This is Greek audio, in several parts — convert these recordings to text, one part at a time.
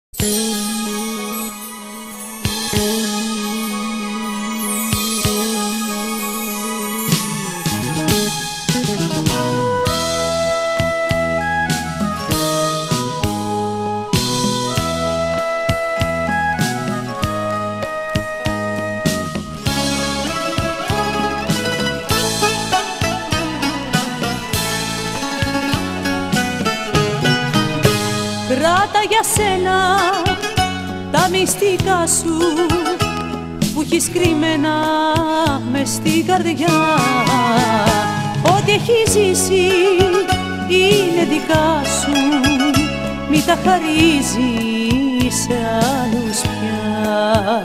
Κράτα για σένα τα μυστικά σου που έχεις κρυμμένα μες στην καρδιά. Ό,τι έχεις ζήσει είναι δικά σου, μη τα χαρίζεις σε άλλους πια.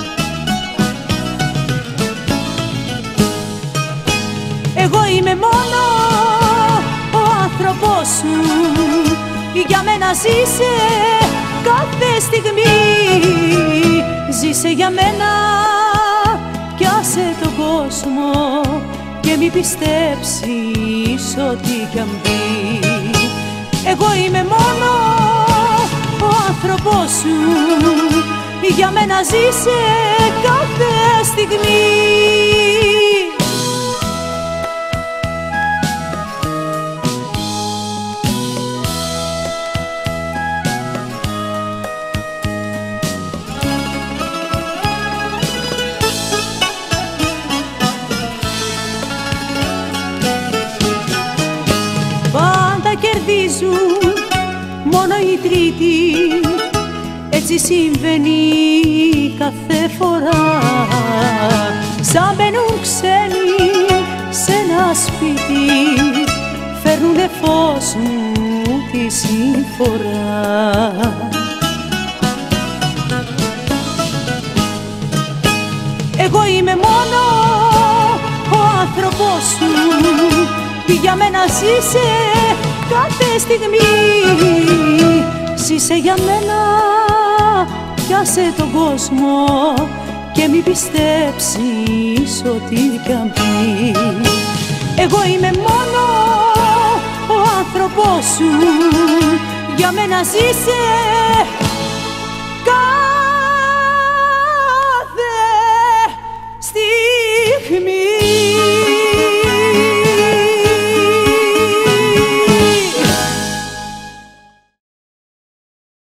Εγώ είμαι μόνο ο άνθρωπός σου, για μένα ζήσε κάθε στιγμή. Ζήσε για μένα κι άσε τον κόσμο και μη πιστέψεις ό,τι κι αν πει. Εγώ είμαι μόνο ο άνθρωπός σου, για μένα ζήσε κάθε στιγμή. Κερδίζουν μόνο οι τρίτοι, έτσι συμβαίνει κάθε φορά. Σαν μπαίνουν ξένοι σε ένα σπίτι, φέρνουνε φως μου τη συμφορά. Εγώ είμαι μόνο ο άνθρωπός σου, για μένα ζήσε κάθε στιγμή. Ζήσε για μένα κι άσε τον κόσμο και μη πιστέψεις ό,τι κι αν πει. Εγώ είμαι μόνο ο άνθρωπός σου, για μένα ζήσε